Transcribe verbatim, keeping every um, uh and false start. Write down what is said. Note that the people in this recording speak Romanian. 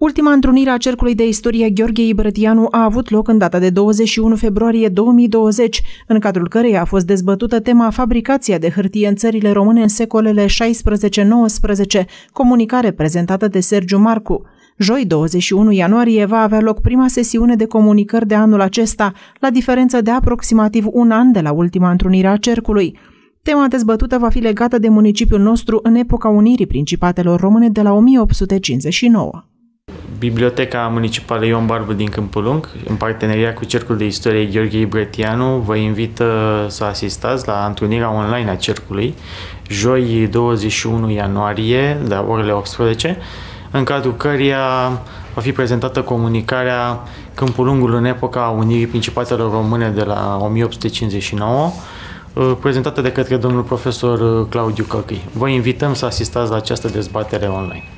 Ultima întrunire a Cercului de Istorie Gheorghe Ibrătianu a avut loc în data de douăzeci și unu februarie două mii douăzeci, în cadrul căreia a fost dezbătută tema fabricația de hârtie în țările române în secolele șaisprezece nouăsprezece, comunicare prezentată de Sergiu Marcu. Joi, douăzeci și unu ianuarie, va avea loc prima sesiune de comunicări de anul acesta, la diferență de aproximativ un an de la ultima întrunire a Cercului. Tema dezbătută va fi legată de municipiul nostru în epoca unirii Principatelor Române de la o mie opt sute cincizeci și nouă. Biblioteca Municipală Ion Barbu din Câmpul Lung, în parteneria cu Cercul de Istorie Gheorghe Ibrătianu, vă invită să asistați la întrunirea online a Cercului, joi douăzeci și unu ianuarie, la orele optsprezece, în cadrul căreia va fi prezentată comunicarea Câmpul Lungul în epoca unirii Principatelor Române de la o mie opt sute cincizeci și nouă, prezentată de către domnul profesor Claudiu Călcâi. Vă invităm să asistați la această dezbatere online.